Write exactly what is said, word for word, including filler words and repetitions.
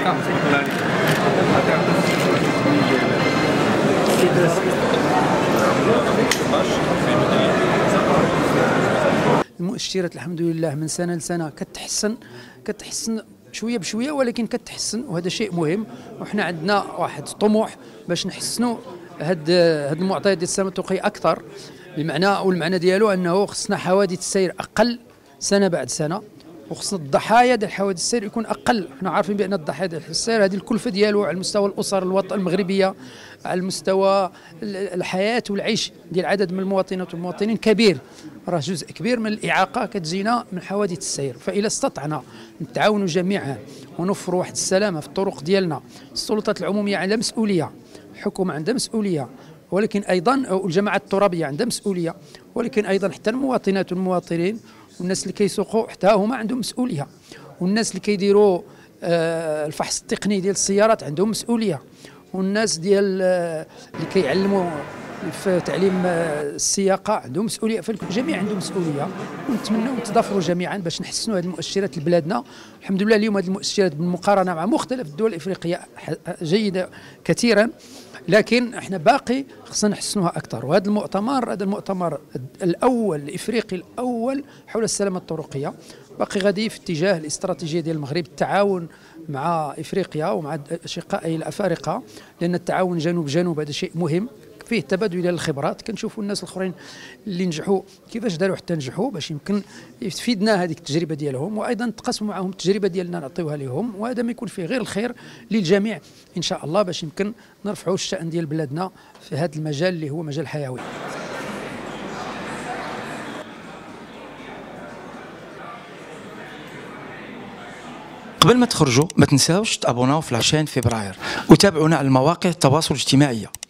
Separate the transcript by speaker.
Speaker 1: المؤشرات الحمد لله من سنه لسنه كتحسن كتحسن شويه بشويه، ولكن كتحسن وهذا شيء مهم. وحنا عندنا واحد الطموح باش نحسنوا هاد هاد المعطيات ديال السلامه الطرقيه اكثر، بمعنى والمعنى ديالو انه خصنا حوادث السير اقل سنه بعد سنه، وخصنا الضحايا ديال حوادث السير يكون اقل. حنا عارفين بان الضحايا ديال السير هذه الكلفه ديالو على مستوى الاسر الوطن المغربيه، على المستوى الحياه والعيش ديال عدد من المواطنات والمواطنين كبير، راه جزء كبير من الاعاقه كتجينا من حوادث السير. فإذا استطعنا نتعاونوا جميعا ونوفروا واحد السلامه في الطرق ديالنا، السلطات العموميه عندها مسؤوليه، الحكومه عندها مسؤوليه، ولكن ايضا الجماعات الترابيه عندها مسؤوليه، ولكن ايضا حتى المواطنات والمواطنين والناس اللي كيسوقوا حتى هما عندهم مسؤوليه، والناس اللي كيديروا آه الفحص التقني ديال السيارات عندهم مسؤوليه، والناس ديال آه اللي كيعلموا في تعليم آه السياقه عندهم مسؤوليه. فالجميع عندهم مسؤوليه، ونتمنوا نتضافروا جميعا باش نحسنوا هذه المؤشرات لبلادنا. الحمد لله اليوم هذه المؤشرات بالمقارنه مع مختلف الدول الافريقيه جيده كثيرا، لكن احنا باقي خصنا نحسنوها اكثر. وهذا المؤتمر هذا المؤتمر الاول الافريقي الاول حول السلامه الطرقيه باقي غادي في اتجاه الاستراتيجيه ديال المغرب، التعاون مع افريقيا ومع اشقائي الافارقه، لان التعاون جنوب جنوب هذا شيء مهم، فيه تبادل ديال الخبرات. كنشوفوا الناس الاخرين اللي نجحوا كيفاش داروا حتى نجحوا، باش يمكن تفيدنا هذيك التجربه ديالهم، وايضا نتقاسموا معهم التجربه ديالنا نعطيوها لهم، وهذا ما يكون فيه غير الخير للجميع ان شاء الله، باش يمكن نرفعوا الشأن ديال بلادنا في هذا المجال اللي هو مجال حيوي.
Speaker 2: قبل ما تخرجوا ما تنساوش تابوناو في العشرين فبراير، وتابعونا على المواقع التواصل الاجتماعي.